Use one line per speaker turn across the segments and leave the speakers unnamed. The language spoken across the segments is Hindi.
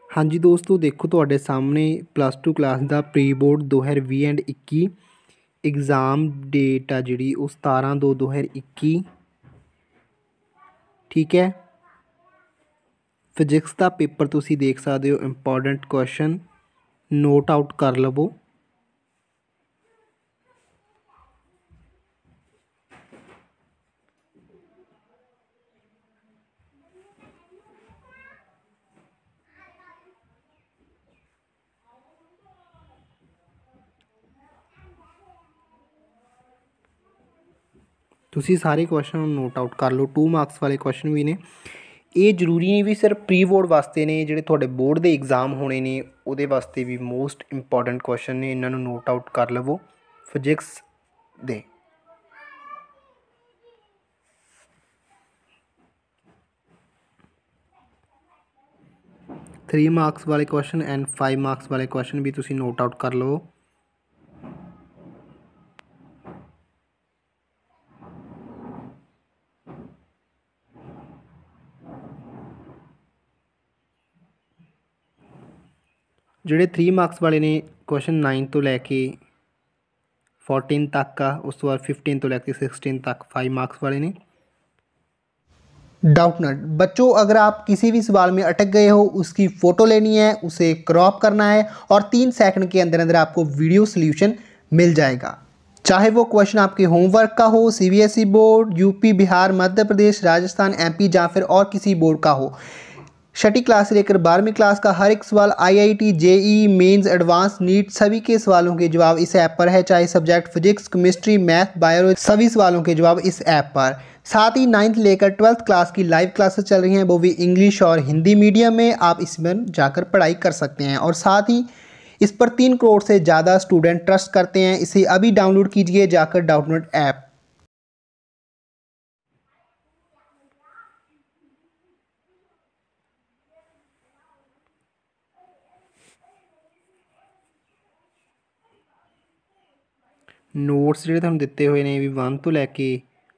हाँ जी दोस्तों, देखो तुहाडे सामने +2 क्लास का pre board 2020 and 21 exam date आ जी 17/2/2021। ठीक है, फिजिक्स का पेपर तुसी देख सकते हो। इंपॉर्टेंट क्वेश्चन नोट आउट कर लवो। तुसी सारे क्वेश्चन नोट आउट कर लो। 2 मार्क्स वाले क्वेश्चन भी ने। ये जरूरी नहीं भी सिर्फ प्री बोर्ड वास्ते ने, ਜਿਹੜੇ ਤੁਹਾਡੇ बोर्ड ਦੇ एग्जाम होने ने ਉਹਦੇ वास्ते भी मोस्ट इंपॉर्टेंट क्वेश्चन ने। इन्हों नोट आउट कर लवो फिजिक्स दे। थ्री मार्क्स वाले क्वेश्चन एंड 5 मार्क्स वाले क्वेश्चन भी तुसी नोट आउट कर लो। ਜਿਹੜੇ 3 मार्क्स वाले ने क्वेश्चन 9 तो लैके 14 तक का, उस तो बाद 15 तो लैके 16 तक 5 मार्क्स वाले ने। डाउट नट बच्चों, अगर आप किसी भी सवाल में अटक गए हो, उसकी फ़ोटो लेनी है, उसे क्रॉप करना है और 3 सेकंड के अंदर अंदर आपको वीडियो सोल्यूशन मिल जाएगा। चाहे वो क्वेश्चन आपके होमवर्क का हो, CBSE board, UP, Bihar, Madhya Pradesh, Rajasthan, MP या फिर और किसी बोर्ड का हो। छठी क्लास से लेकर 12वीं क्लास का हर एक सवाल, IIT, JEE mains, advance, NEET, सभी के सवालों के जवाब इस ऐप पर है। चाहे subject physics, chemistry, math, bio, सभी सवालों के जवाब इस ऐप पर। साथ ही 9th लेकर 12th क्लास की लाइव क्लासेस चल रही हैं, वो भी इंग्लिश और हिंदी मीडियम में। आप इसमें जाकर पढ़ाई कर सकते हैं और साथ ही इस पर 3 करोड़ से ज़्यादा स्टूडेंट ट्रस्ट करते हैं। इसे अभी डाउनलोड कीजिए जाकर डाउटनोट ऐप। नोट्स ਜਿਹੜੇ ਤੁਹਾਨੂੰ ਦਿੱਤੇ ਹੋਏ ਨੇ ਵੀ 1 ਤੋਂ ਲੈ ਕੇ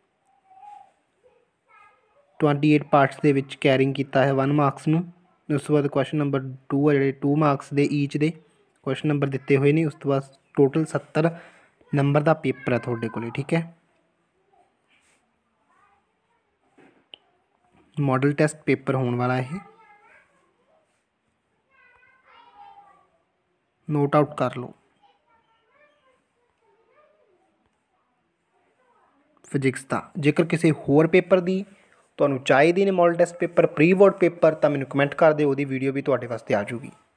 28 ਪਾਰਟਸ ਦੇ ਵਿੱਚ ਕੈਰਿੰਗ ਕੀਤਾ ਹੈ 1 ਮਾਰਕਸ ਨੂੰ। ਉਸ ਤੋਂ ਬਾਅਦ ਕੁਐਸਚਨ ਨੰਬਰ 2 ਆ ਜਿਹੜੇ 2 ਮਾਰਕਸ ਦੇ ਈਚ ਦੇ ਕੁਐਸਚਨ ਨੰਬਰ ਦਿੱਤੇ ਹੋਏ ਨੇ। ਉਸ ਤੋਂ ਬਾਅਦ ਟੋਟਲ 70 ਨੰਬਰ ਦਾ ਪੇਪਰ ਹੈ ਤੁਹਾਡੇ ਕੋਲੇ। ਠੀਕ ਹੈ, मॉडल टेस्ट पेपर होने वाला है, नोट आउट कर लो। फिजिक्स का जेकर किसी होर पेपर की तुहानूं चाहिए ने model test paper, pre board paper, तो मैनूं कमेंट कर दो, वीडियो भी तुहाडे वास्ते आ जूगी।